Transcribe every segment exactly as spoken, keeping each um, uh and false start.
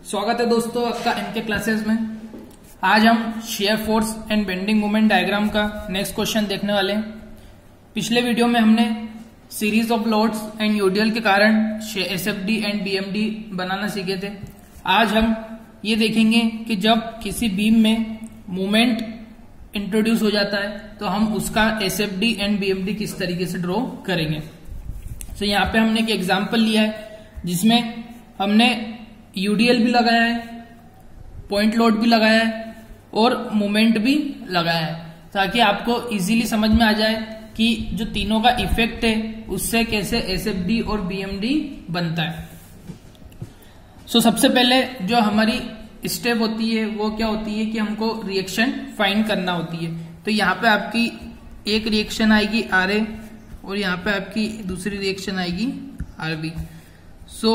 स्वागत है दोस्तों आपका एनके क्लासेस में। आज हम shear force and bending moment diagram का नेक्स्ट क्वेश्चन देखने वाले हैं। पिछले वीडियो में हमने series of loads and UDL के कारण एसएफडी एंड बीएमडी बनाना सीखे थे। आज हम ये देखेंगे कि जब किसी बीम में मोमेंट इंट्रोड्यूस हो जाता है तो हम उसका एसएफडी एंड बीएमडी किस तरीके से ड्रॉ करेंगे। तो यहाँ पे हमने एक एग्जाम्पल लिया है जिसमें हमने यूडीएल भी लगाया है, पॉइंट लोड भी लगाया है और मोमेंट भी लगाया है, ताकि आपको इजीली समझ में आ जाए कि जो तीनों का इफेक्ट है उससे कैसे एसएफडी और बीएमडी बनता है। सो so, सबसे पहले जो हमारी स्टेप होती है वो क्या होती है कि हमको रिएक्शन फाइंड करना होती है। तो यहाँ पे आपकी एक रिएक्शन आएगी आर ए और यहाँ पे आपकी दूसरी रिएक्शन आएगी आर बी। सो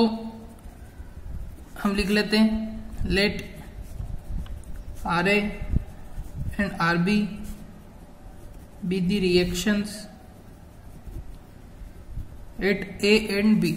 हम लिख लेते हैं let R A and R B be the reactions at A and B.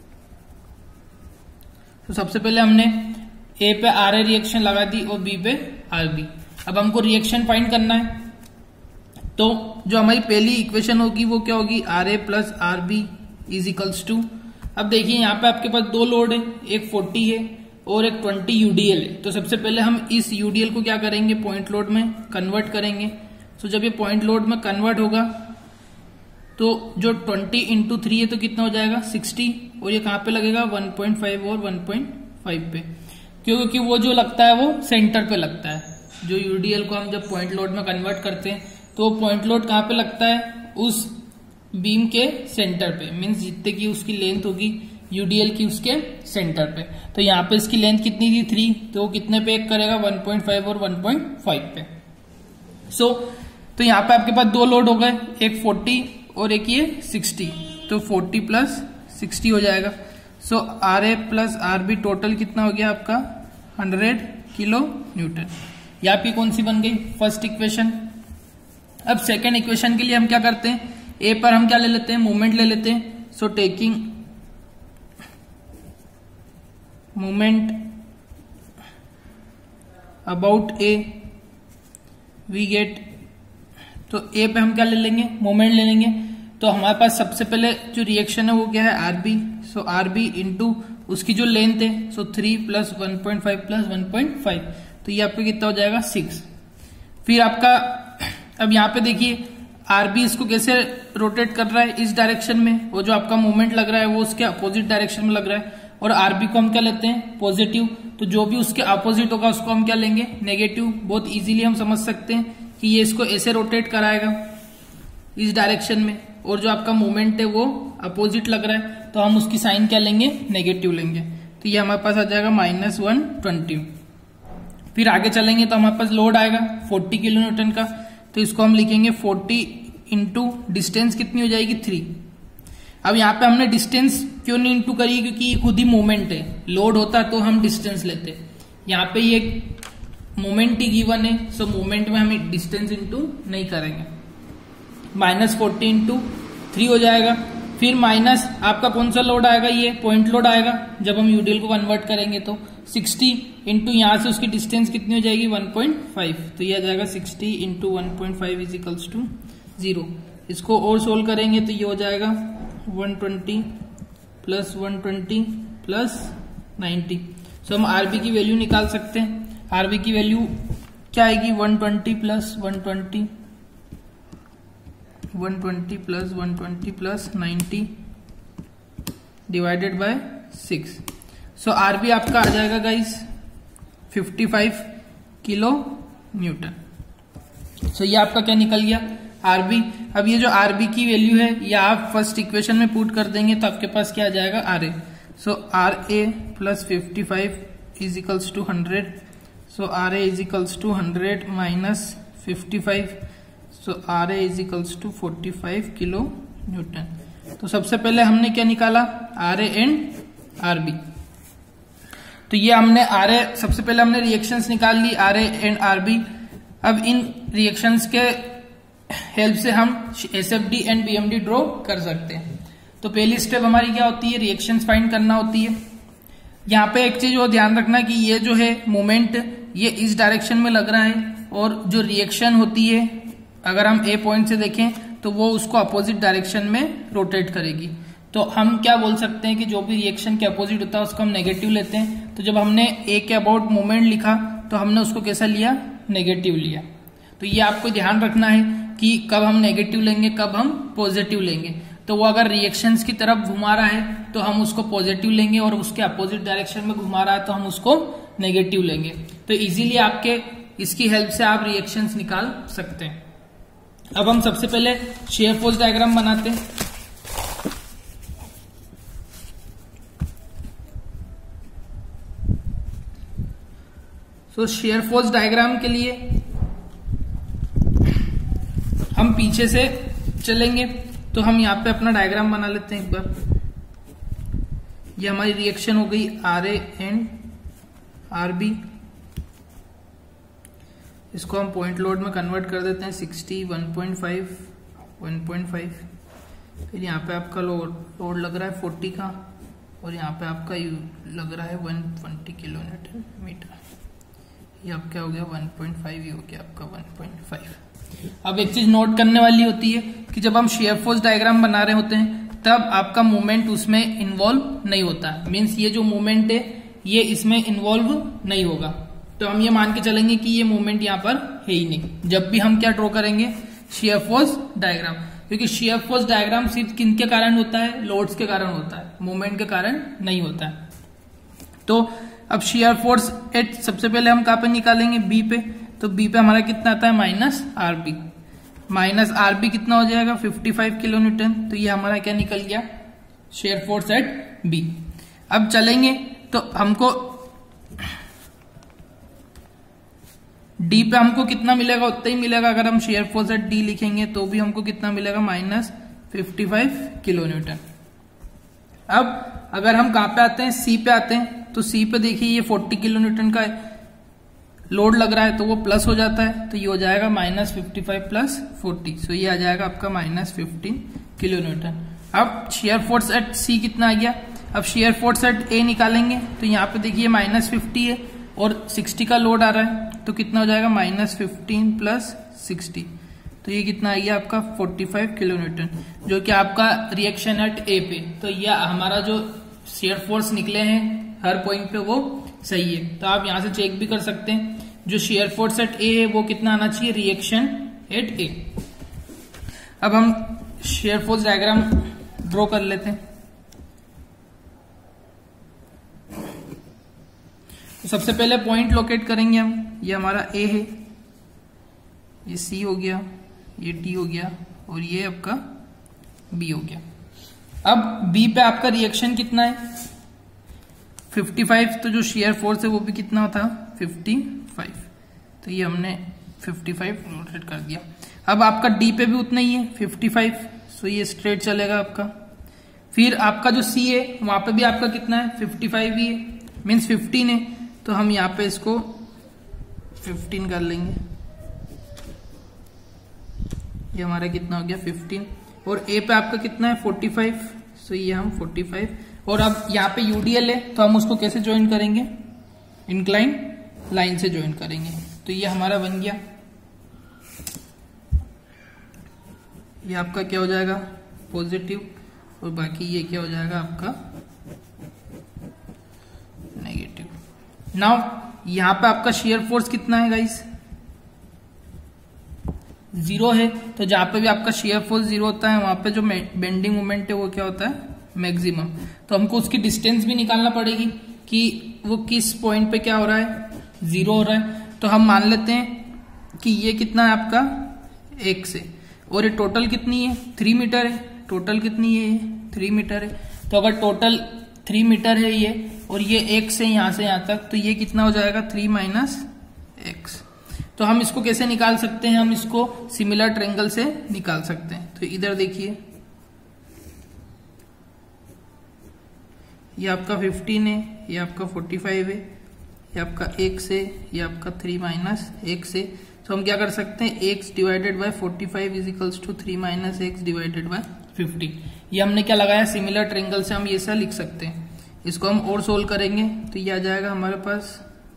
तो सबसे पहले हमने ए पे आर ए रिएक्शन लगा दी और बी पे आर बी। अब हमको रिएक्शन फाइंड करना है, तो जो हमारी पहली इक्वेशन होगी वो क्या होगी, R A plus R B is equals to. अब देखिए यहाँ पे आपके पास दो लोड है, एक फोर्टी है और एक ट्वेंटी यूडीएल है। तो सबसे पहले हम इस यूडीएल को क्या करेंगे, पॉइंट लोड में कन्वर्ट करेंगे। तो जब ये पॉइंट लोड में कन्वर्ट होगा तो जो ट्वेंटी इंटू थ्री है तो कितना हो जाएगा सिक्सटी, और ये कहाँ पे लगेगा वन पॉइंट फाइव और वन पॉइंट फाइव पे, क्योंकि वो जो लगता है वो सेंटर पे लगता है। जो यूडीएल को हम जब पॉइंट लोड में कन्वर्ट करते हैं तो पॉइंट लोड कहाँ पे लगता है, उस बीम के सेंटर पे, मीन्स जितने की उसकी लेंथ होगी यूडीएल की उसके सेंटर पे। तो यहाँ पे इसकी लेंथ कितनी थी थ्री, तो वो कितने पे एक करेगा वन पॉइंट फाइव और वन पॉइंट फाइव पे। सो so, तो यहाँ पे आपके पास दो लोड हो गए, एक फोर्टी और एक ये सिक्सटी। तो फोर्टी प्लस सिक्सटी हो जाएगा। So R A plus R B total कितना हो गया आपका हंड्रेड किलो न्यूटन। ये आपकी कौन सी बन गई, फर्स्ट इक्वेशन। अब सेकेंड इक्वेशन के लिए हम क्या करते हैं, ए पर हम क्या ले लेते हैं, मोमेंट ले लेते हैं। So taking moment about A we get, तो ए पे हम क्या ले लेंगे, मोमेंट ले लेंगे। तो हमारे पास सबसे पहले जो रिएक्शन है वो क्या है, आरबी। सो आरबी इंटू उसकी जो लेंथ है, so three plus one point five plus one point five, तो ये आपका कितना हो जाएगा सिक्स। फिर आपका अब यहाँ पे देखिए आरबी इसको कैसे रोटेट कर रहा है, इस डायरेक्शन में, वो जो आपका मोमेंट लग रहा है वो उसके अपोजिट डायरेक्शन में लग रहा है। और आरबी को हम क्या लेते हैं, पॉजिटिव। तो जो भी उसके अपोजिट होगा उसको हम क्या लेंगे, नेगेटिव। बहुत इजीली हम समझ सकते हैं कि ये इसको ऐसे रोटेट कराएगा इस डायरेक्शन में, और जो आपका मोमेंट है वो अपोजिट लग रहा है, तो हम उसकी साइन क्या लेंगे, नेगेटिव लेंगे। तो ये हमारे पास आ जाएगा माइनस वन ट्वेंटी। फिर आगे चलेंगे तो हमारे पास लोड आएगा फोर्टी किलो न्यूटन का, तो इसको हम लिखेंगे फोर्टी इंटू डिस्टेंस कितनी हो जाएगी थ्री। अब यहाँ पे हमने डिस्टेंस क्यों नहीं इंटू करी, क्योंकि ये खुद ही मोमेंट है। लोड होता तो हम डिस्टेंस लेते, यहाँ पे ये मोमेंट ही गिवन है, सो मोमेंट में हम डिस्टेंस इंटू नहीं करेंगे। माइनस फोर्टी इंटू थ्री हो जाएगा। फिर माइनस आपका कौन सा लोड आएगा, ये पॉइंट लोड आएगा जब हम यूडीएल को कन्वर्ट करेंगे। तो सिक्सटी इंटू यहाँ से उसकी डिस्टेंस कितनी हो जाएगी वन पॉइंट फाइव, तो ये आ जाएगा sixty into one point five is equals to zero. इसको और सोल्व करेंगे तो ये हो जाएगा one twenty plus one twenty plus ninety. So हम आरबी की वैल्यू निकाल सकते हैं। आरबी की वैल्यू क्या आएगी, one twenty plus one twenty, one twenty plus one twenty plus ninety divided by six. So R B आपका आ जाएगा guys fifty five kilo newton. So ये आपका क्या निकल गया, आरबी। अब ये जो आरबी की वैल्यू है ये आप फर्स्ट इक्वेशन में पुट कर देंगे तो आपके पास क्या आ जाएगा, R A. So R A plus fifty five is equals to hundred. So R A is equals to hundred minus fifty five, so R A is equals to forty five kilo newton. तो सबसे पहले हमने क्या निकाला, R A and R B. तो ये हमने R A, सबसे पहले हमने रिएक्शंस निकाल ली R A and R B. अब इन रिएक्शंस के हेल्प से हम एसएफडी एंड बीएमडी ड्रॉ कर सकते हैं। तो पहली स्टेप हमारी क्या होती है, रिएक्शंस फाइंड करना होती है। यहाँ पे एक चीज और ध्यान रखना कि ये जो है मोमेंट ये इस डायरेक्शन में लग रहा है और जो रिएक्शन होती है अगर हम ए पॉइंट से देखें तो वो उसको अपोजिट डायरेक्शन में रोटेट करेगी। तो हम क्या बोल सकते हैं कि जो भी रिएक्शन के अपोजिट होता है उसको हम नेगेटिव लेते हैं। तो जब हमने ए के अबाउट मोमेंट लिखा तो हमने उसको कैसा लिया, नेगेटिव लिया। तो ये आपको ध्यान रखना है कि कब हम नेगेटिव लेंगे कब हम पॉजिटिव लेंगे। तो वो अगर रिएक्शंस की तरफ घुमा रहा है तो हम उसको पॉजिटिव लेंगे और उसके अपोजिट डायरेक्शन में घुमा रहा है तो हम उसको नेगेटिव लेंगे। तो इजीली आपके इसकी हेल्प से आप रिएक्शंस निकाल सकते हैं। अब हम सबसे पहले शेयर फोर्स डायग्राम बनाते हैं। सो शेयर फोर्स डायग्राम के लिए हम पीछे से चलेंगे। तो हम यहाँ पे अपना डायग्राम बना लेते हैं एक बार। ये हमारी रिएक्शन हो गई R A and R B. इसको हम पॉइंट लोड में कन्वर्ट कर देते हैं sixty, one point five, one point five. फिर यहाँ पे आपका लोड लोड लग रहा है फोर्टी का और यहाँ पे आपका यू लग रहा है one twenty kilo newton metre. ये अब क्या हो गया वन पॉइंट फाइव, ये हो गया आपका वन पॉइंट फाइव। अब एक चीज नोट करने वाली होती है कि जब हम शेयर फोर्स डायग्राम बना रहे होते हैं तब आपका मूवमेंट उसमें इन्वॉल्व नहीं होता है। मीन्स ये जो मूवमेंट है ये इसमें इन्वॉल्व नहीं होगा। तो हम ये मान के चलेंगे कि ये मूवमेंट यहाँ पर है ही नहीं जब भी हम क्या ड्रॉ करेंगे, शेयर फोर्स डायग्राम। क्योंकि शेयर फोर्स डायग्राम सिर्फ किन के कारण होता है, लोड्स के कारण होता है, मूवमेंट के कारण नहीं होता है। तो अब शेयर फोर्स एट सबसे पहले हम कहाँ पे निकालेंगे, बी पे। तो बी पे हमारा कितना आता है, minus R B. Minus R B कितना हो जाएगा, फिफ्टी फाइव किलो न्यूटन। तो ये हमारा क्या निकल गया, शेयर फोर्स एट बी। अब चलेंगे तो हमको डी पे हमको कितना मिलेगा, उतना ही मिलेगा। अगर हम शेयर फोर्स एट डी लिखेंगे तो भी हमको कितना मिलेगा, minus fifty five kilo newton. अब अगर हम कहां पे आते हैं, सी पे आते हैं। तो सी पे देखिए ये फोर्टी किलो न्यूटन का लोड लग रहा है तो वो प्लस हो जाता है। तो ये हो जाएगा minus fifty five plus forty. So ये आ जाएगा आपका माइनस फिफ्टीन किलो न्यूटन। अब शेयर फोर्स एट सी कितना आ गया। अब शेयर फोर्स एट ए निकालेंगे तो यहाँ पे देखिए माइनस फिफ्टी है और सिक्सटी का लोड आ रहा है। तो कितना हो जाएगा, माइनस फिफ्टीन प्लस सिक्सटी। तो ये कितना आ गया आपका फोर्टी फाइव किलो न्यूटन, जो कि आपका रिएक्शन एट ए पे। तो ये हमारा जो शेयर फोर्स निकले हैं हर पॉइंट पे वो सही है। तो आप यहां से चेक भी कर सकते हैं जो शेयर फोर्स एट ए है वो कितना आना चाहिए, रिएक्शन एट ए। अब हम शेयर फोर्स डायग्राम ड्रॉ कर लेते हैं। तो सबसे पहले पॉइंट लोकेट करेंगे हम। ये हमारा ए है, ये सी हो गया, ये डी हो गया और ये आपका बी हो गया। अब बी पे आपका रिएक्शन कितना है, फिफ्टी फाइव। तो जो शेयर फोर्स है वो भी कितना था, फिफ्टी फाइव। तो ये हमने फिफ्टी फाइव रोटेट कर दिया। अब आपका डी पे भी उतना ही है, फिफ्टी फाइव। सो ये स्ट्रेट चलेगा आपका। फिर आपका जो सी है वहां पे भी आपका कितना है, फिफ्टी फाइव ही है, मीन्स फिफ्टीन है। तो हम यहाँ पे इसको फिफ्टीन कर लेंगे। ये हमारा कितना हो गया, फिफ्टीन। और ए पे आपका कितना है, फोर्टी फाइव। सो ये हम फोर्टी फाइव। और अब यहाँ पे यूडीएल है तो हम उसको कैसे ज्वाइन करेंगे, इंक्लाइन लाइन से ज्वाइन करेंगे। तो ये हमारा बन गया। ये आपका क्या हो जाएगा, पॉजिटिव। और बाकी ये क्या हो जाएगा आपका नेगेटिव। नाउ यहां पे आपका शेयर फोर्स कितना है गाइस, जीरो है। तो जहां पे भी आपका शेयर फोर्स जीरो होता है वहां पे जो बेंडिंग मोमेंट है वो क्या होता है, मैक्सिमम। तो हमको उसकी डिस्टेंस भी निकालना पड़ेगी कि वो किस पॉइंट पे क्या हो रहा है, जीरो हो रहा है। तो हम मान लेते हैं कि ये कितना है आपका, एक से। और ये टोटल कितनी है, थ्री मीटर है। टोटल कितनी है, थ्री मीटर है। तो अगर टोटल थ्री मीटर है ये और ये एक से यहां से यहां तक, तो ये कितना हो जाएगा, थ्री माइनस एक्स। तो हम इसको कैसे निकाल सकते हैं, हम इसको सिमिलर ट्रायंगल से निकाल सकते हैं। तो इधर देखिए ये आपका फिफ्टीन है, ये आपका फोर्टी फाइव है, ये आपका एक से, ये आपका थ्री माइनस एक से। तो हम क्या कर सकते हैं, x divided by forty five is equals to three minus x divided by fifteen. ये हमने क्या लगाया, सिमिलर ट्रायंगल से हम ये सा लिख सकते हैं। इसको हम और सोल्व करेंगे तो ये आ जाएगा हमारे पास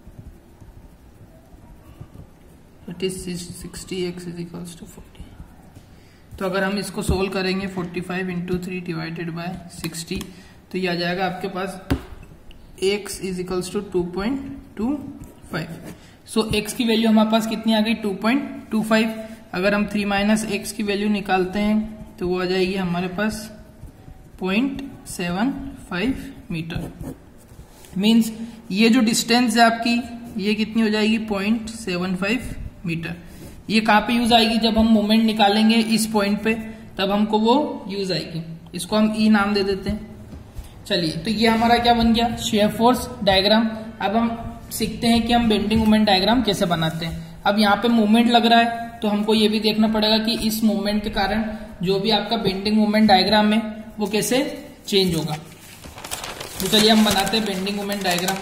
it is sixty x is equals to forty. तो अगर हम इसको सोल्व करेंगे forty five into three divided by sixty तो ये आ जाएगा आपके पास x is equals to two point two five. So x की वैल्यू हमारे पास कितनी आ गई टू पॉइंट टू फाइव। अगर हम थ्री माइनस एक्स की वैल्यू निकालते हैं तो वो आ जाएगी हमारे पास point seven five metre. Means ये जो डिस्टेंस है आपकी ये कितनी हो जाएगी पॉइंट सेवन फाइव मीटर। ये कहाँ पे यूज आएगी जब हम मोमेंट निकालेंगे इस पॉइंट पे, तब हमको वो यूज आएगी। इसको हम ई नाम दे देते हैं। चलिए तो ये हमारा क्या बन गया शेयर फोर्स डायग्राम। अब हम सीखते हैं कि हम बेंडिंग मोमेंट डायग्राम कैसे बनाते हैं। अब यहाँ पे मोमेंट लग रहा है तो हमको ये भी देखना पड़ेगा कि इस मोमेंट के कारण जो भी आपका बेंडिंग मोमेंट डायग्राम है वो कैसे चेंज होगा। तो चलिए हम बनाते हैं बेंडिंग मोमेंट डायग्राम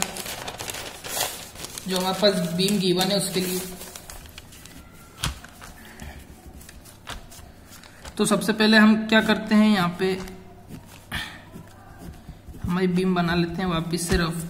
जो हमारे पास बीम गिवन है उसके लिए। तो सबसे पहले हम क्या करते हैं यहाँ पे हमारी बीम बना लेते हैं वापस से रफ।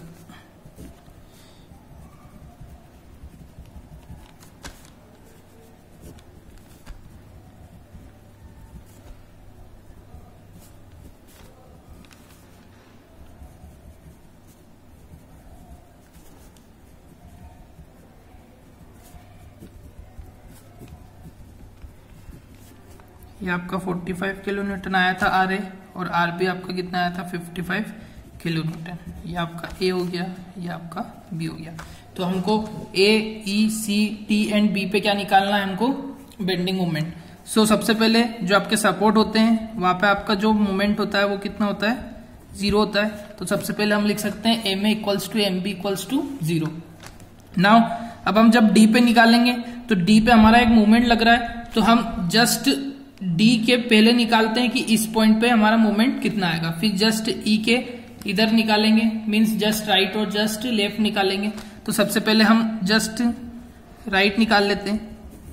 ये आपका पैंतालीस किलो न्यूटन आया था आर ए और आर बी आपका कितना आया था पचपन किलो न्यूटन। ये आपका ए हो गया, ये आपका बी हो गया। तो हमको A E C T and B पे क्या निकालना है हमको बेंडिंग मोमेंट। सो सबसे पहले जो आपके सपोर्ट होते हैं वहां पे आपका जो मोमेंट होता है वो कितना होता है जीरो होता है। तो सबसे पहले हम लिख सकते हैं M A equals to M B equals to zero. Now अब हम जब डी पे निकालेंगे तो डी पे हमारा एक मोमेंट लग रहा है तो हम जस्ट डी के पहले निकालते हैं कि इस पॉइंट पे हमारा मोमेंट कितना आएगा, फिर जस्ट ई के इधर निकालेंगे मींस जस्ट राइट और जस्ट लेफ्ट निकालेंगे। तो सबसे पहले हम जस्ट राइट निकाल लेते हैं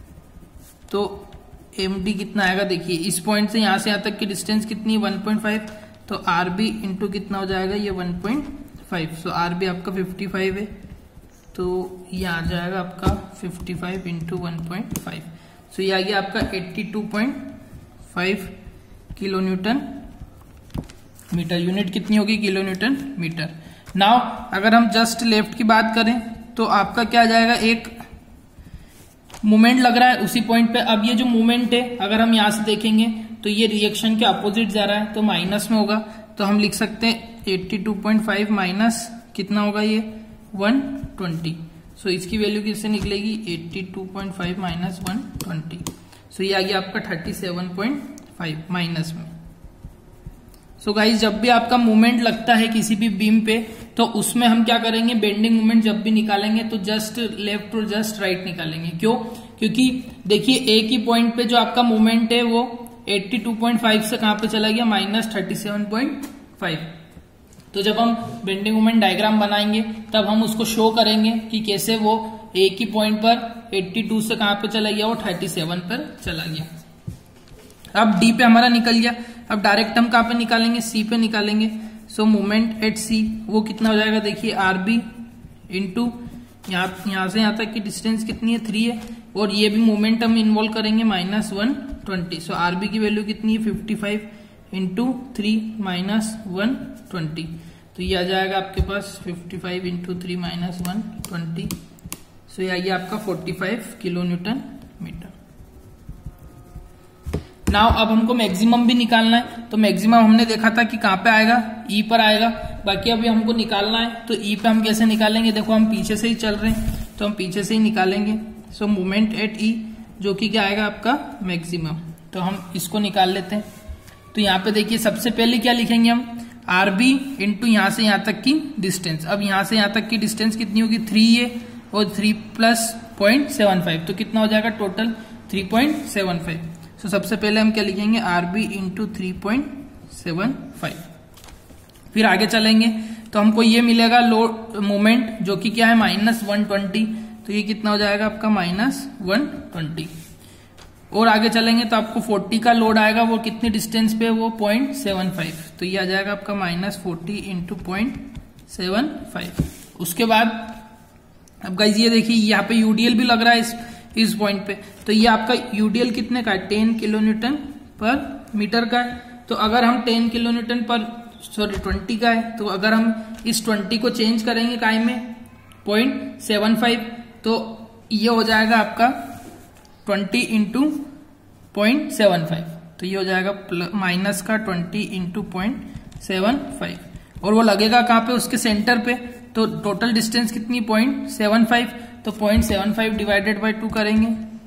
तो एम डी कितना आएगा देखिए इस पॉइंट से यहां से यहां तक की डिस्टेंस कितनी है वन पॉइंट फाइव। तो आर बी इंटू कितना हो जाएगा ये one point five. So R B आपका फिफ्टी फाइव है तो ये आ जाएगा आपका fifty five into one point five. So ये आ गया आपका eighty two point five kilo newton metre. Unit कितनी होगी किलो न्यूटन मीटर। नाउ अगर हम जस्ट लेफ्ट की बात करें तो आपका क्या आ जाएगा एक मोमेंट लग रहा है उसी पॉइंट पे। अब ये जो मोमेंट है अगर हम यहां से देखेंगे तो ये रिएक्शन के अपोजिट जा रहा है तो माइनस में होगा। तो हम लिख सकते हैं eighty two point five minus कितना होगा ये वन ट्वेंटी। सो इसकी वैल्यू किससे निकलेगी eighty two point five minus one twenty. So ये आ गया आपका thirty seven point five minus में। सो गाइस जब भी आपका मूवमेंट लगता है किसी भी बीम पे तो उसमें हम क्या करेंगे बेंडिंग मूवमेंट जब भी निकालेंगे तो जस्ट लेफ्ट और जस्ट राइट निकालेंगे। क्यों? क्योंकि देखिए एक ही पॉइंट पे जो आपका मूवमेंट है वो एट्टी टू पॉइंट फाइव से कहां पे चला गया minus thirty seven point five. तो जब हम बेंडिंग मोमेंट डायग्राम बनाएंगे तब हम उसको शो करेंगे कि कैसे वो एक ही पॉइंट पर बयासी से कहां पे चला गया वो सैंतीस पर चला गया। अब डी पे हमारा निकल गया। अब डायरेक्ट हम कहां पे निकालेंगे सी पे निकालेंगे। सो मोमेंट एट सी वो कितना हो जाएगा देखिए आर बी इंटू यहाँ यहाँ से यहाँ तक की डिस्टेंस कितनी है थ्री है और ये भी मोमेंट हम इन्वॉल्व करेंगे minus one twenty. So R B की वैल्यू कितनी है fifty five into three minus one twenty. तो ये आ जाएगा आपके पास fifty five into three minus one twenty. So ये आ गया आपका forty five kilo newton metre. Now अब हमको मैक्सिमम भी निकालना है। तो मैक्सिमम हमने देखा था कि कहां पे आएगा ई पर आएगा। बाकी अभी हमको निकालना है तो ई पे हम कैसे निकालेंगे देखो हम पीछे से ही चल रहे हैं तो हम पीछे से ही निकालेंगे। सो मोमेंट एट ई जो कि क्या आएगा आपका मैक्सिमम। तो हम इसको निकाल लेते हैं। तो यहाँ पे देखिए सबसे पहले क्या लिखेंगे हम आर बी इंटू यहाँ से यहाँ तक की डिस्टेंस। अब यहाँ से यहाँ तक की डिस्टेंस कितनी होगी थ्री है और three plus point seven five तो कितना हो जाएगा total three point seven five. So सबसे पहले हम क्या लिखेंगे R B into three point seven five. फिर आगे चलेंगे तो हमको ये मिलेगा लोड मोमेंट जो कि क्या है माइनस वन ट्वेंटी। तो ये कितना हो जाएगा आपका माइनस वन ट्वेंटी। और आगे चलेंगे तो आपको चालीस का लोड आएगा, वो कितनी डिस्टेंस पे, वो पॉइंट सेवन फाइव, तो ये आ जाएगा आपका minus forty into point seven five. उसके बाद अब गाइस ये देखिए यहाँ पे यूडीएल भी लग रहा है इस इस पॉइंट पे, तो ये आपका यूडीएल कितने का है, ten kilo newton per metre का है। तो अगर हम ten kilo newton per sorry twenty का है, तो अगर हम इस ट्वेंटी को चेंज करेंगे काय में, पॉइंट सेवन फाइव, तो ये हो जाएगा आपका twenty into point seven five, तो ये हो जाएगा माइनस का twenty into point seven five, और वो लगेगा कहाँ पे, उसके सेंटर पे। तो टोटल डिस्टेंस कितनी, पॉइंट सेवन फाइव, तो point seven five divided by two करेंगे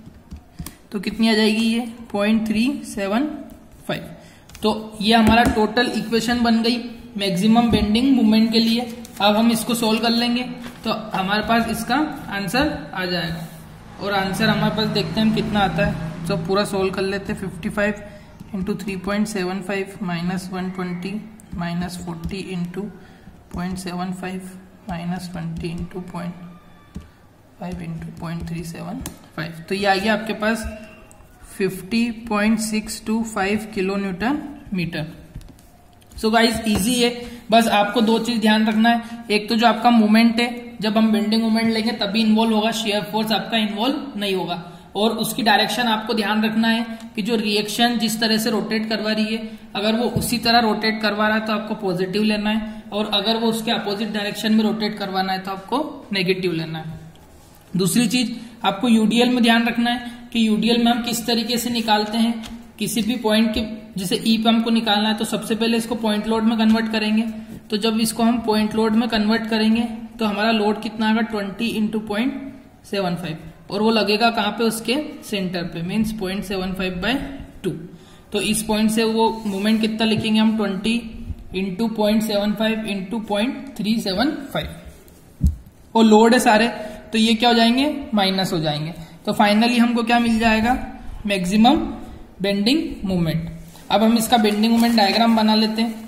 तो कितनी आ जाएगी, ये पॉइंट थ्री सेवन फाइव। तो ये हमारा टोटल इक्वेशन बन गई मैक्सिमम बेंडिंग मोमेंट के लिए। अब हम इसको सोल्व कर लेंगे तो हमारे पास इसका आंसर आ जाएगा, और आंसर हमारे पास देखते हैं हम कितना आता है। तो पूरा सोल्व कर लेते हैं, fifty five into three point seven five minus one twenty minus forty into point seven five minus twenty into point five into point three seven five, तो ये आ गया आपके पास fifty point six two five kilo newton metre. So guys easy है, बस आपको दो चीज ध्यान रखना है, एक तो जो आपका मूवमेंट है, जब हम बेंडिंग मूवमेंट लेंगे तभी इन्वॉल्व होगा, शेयर फोर्स आपका इन्वॉल्व नहीं होगा। और उसकी डायरेक्शन आपको ध्यान रखना है कि जो रिएक्शन जिस तरह से रोटेट करवा रही है, अगर वो उसी तरह रोटेट करवा रहा है तो आपको पॉजिटिव लेना है, और अगर वो उसके अपोजिट डायरेक्शन में रोटेट करवाना है तो आपको नेगेटिव लेना है। दूसरी चीज आपको यूडीएल में ध्यान रखना है कि यूडीएल में हम किस तरीके से निकालते हैं किसी भी पॉइंट के, जैसे ई पे हमको निकालना है तो सबसे पहले इसको पॉइंट लोड में कन्वर्ट करेंगे। तो जब इसको हम पॉइंट लोड में कन्वर्ट करेंगे तो हमारा लोड कितना आएगा, twenty into point seven five, और वो लगेगा कहाँ पे, उसके सेंटर पे, means point seven five by two. तो इस पॉइंट से वो मोमेंट कितना लिखेंगे हम, twenty into point seven five into point three seven five, और लोड है सारे तो ये क्या हो जाएंगे, माइनस हो जाएंगे। तो फाइनली हमको क्या मिल जाएगा, मैक्सिमम बेंडिंग मूवमेंट। अब हम इसका बेंडिंग मूवमेंट डायग्राम बना लेते हैं।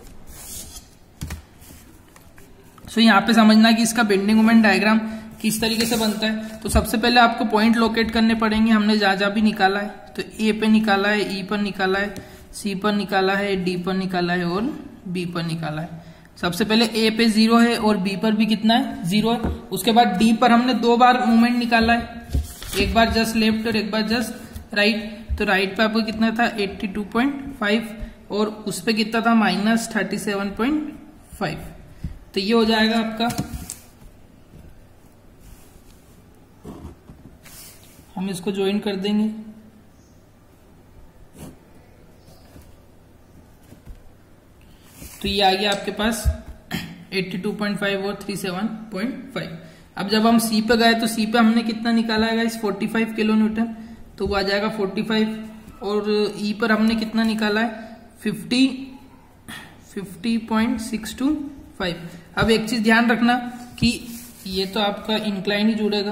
सो so, यहाँ पे समझना कि इसका बेंडिंग मूवमेंट डायग्राम किस तरीके से बनता है। तो सबसे पहले आपको पॉइंट लोकेट करने पड़ेंगे, हमने जहां जहां भी निकाला है, तो ए पे निकाला है, ई पर निकाला है, सी पर निकाला है, डी पर निकाला है और बी पर निकाला है। सबसे पहले ए पे जीरो है और बी पर भी कितना है, जीरो है। उसके बाद डी पर हमने दो बार मूवमेंट निकाला है, एक बार जस्ट लेफ्ट और एक बार जस्ट राइट। तो राइट पे आपको कितना था, एट्टी टू पॉइंट फाइव, और उस पे कितना था, minus thirty seven point five. तो ये हो जाएगा आपका, हम इसको ज्वाइन कर देंगे। तो ये आ गया आपके पास एट्टी टू पॉइंट फाइव और थर्टी सेवन पॉइंट फाइव। अब जब हम सी पे गए तो सी पे हमने कितना निकाला है guys, forty five kilo newton, तो वो आ जाएगा फोर्टी फाइव, और ई पर हमने कितना निकाला है, fifty fifty point six two five. अब एक चीज ध्यान रखना कि ये तो आपका इंक्लाइन ही जुड़ेगा,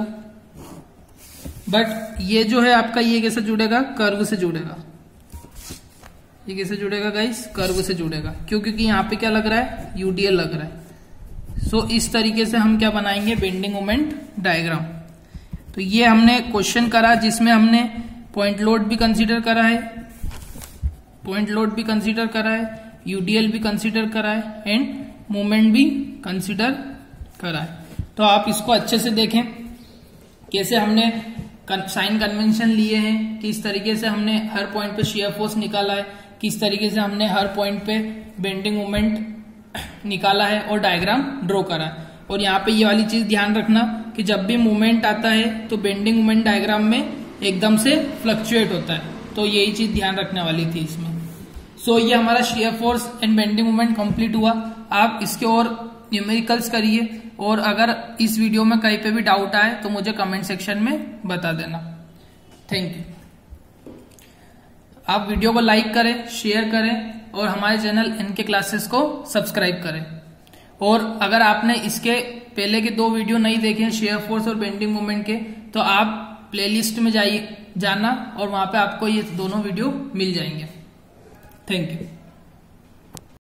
बट ये जो है आपका, ये कैसे जुड़ेगा, कर्व से जुड़ेगा। ये कैसे जुड़ेगा गाइस, कर्व से जुड़ेगा। क्यों, क्योंकि यहाँ पे क्या लग रहा है, यूडीएल लग रहा है। सो so, इस तरीके से हम क्या बनाएंगे, बेंडिंग मोमेंट डायग्राम। तो ये हमने क्वेश्चन करा जिसमें हमने पॉइंट लोड भी कंसीडर करा है, पॉइंट लोड भी कंसीडर करा है, यूडीएल भी कंसीडर करा है, एंड मोमेंट भी कंसीडर करा है। तो आप इसको अच्छे से देखें कैसे हमने साइन कन्वेंशन लिए हैं, किस तरीके से हमने हर पॉइंट पे शियर फोर्स निकाला है, किस तरीके से हमने हर पॉइंट पे बेंडिंग मोमेंट निकाला है और डायग्राम ड्रॉ करा है। और यहाँ पे ये वाली चीज ध्यान रखना कि जब भी मूवमेंट आता है तो बेंडिंग मोमेंट डायग्राम में एकदम से फ्लक्चुएट होता है, तो यही चीज ध्यान रखने वाली थी इसमें। सो so, ये हमारा shear force and bending moment complete हुआ। आप इसके और न्यूमेरिकल्स करिए, और अगर इस वीडियो में कहीं पे भी डाउट आए तो मुझे कमेंट सेक्शन में बता देना। Thank you. आप वीडियो को लाइक करें, शेयर करें और हमारे चैनल इनके क्लासेस को सब्सक्राइब करें। और अगर आपने इसके पहले के दो वीडियो नहीं देखे शेयर फोर्स और बेंडिंग मोमेंट के, तो आप प्लेलिस्ट में जाइए जाना और वहां पे आपको ये दोनों वीडियो मिल जाएंगे। Thank you.